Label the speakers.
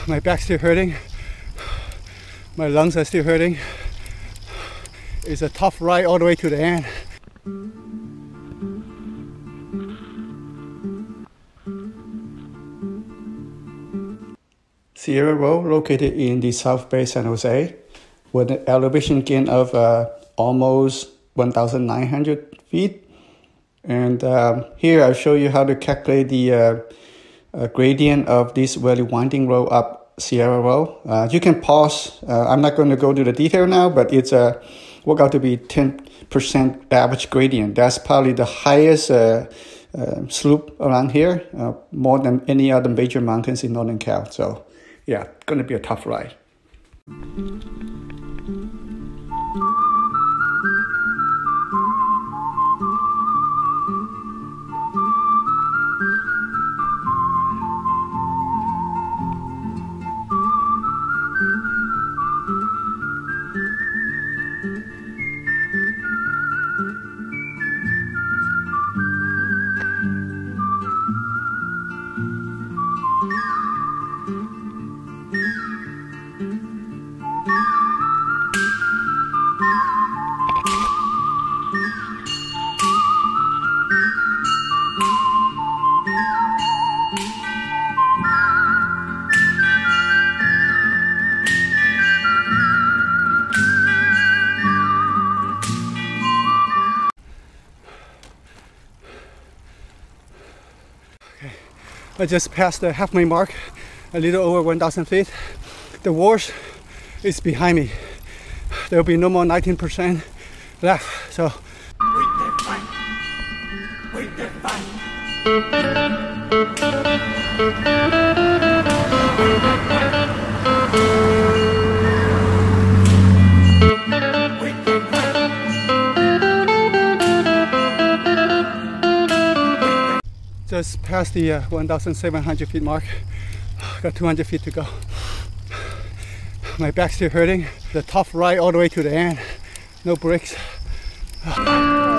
Speaker 1: My back's still hurting. My lungs are still hurting. It's a tough ride all the way to the end. Sierra Row, located in the South Bay, San Jose, with an elevation gain of almost 1,900 feet. And here I'll show you how to calculate the gradient of this very winding road up Sierra Row. You can pause. I'm not going to go to the detail now, but it's worked out to be 10% average gradient. That's probably the highest slope around here, more than any other major mountains in Northern Cal. So yeah, going to be a tough ride. I just passed the halfway mark, a little over 1,000 feet. The worst is behind me. There will be no more 19% left. So. Just past the 1,700 feet mark. Got 200 feet to go. My back's still hurting. The tough ride all the way to the end. No brakes.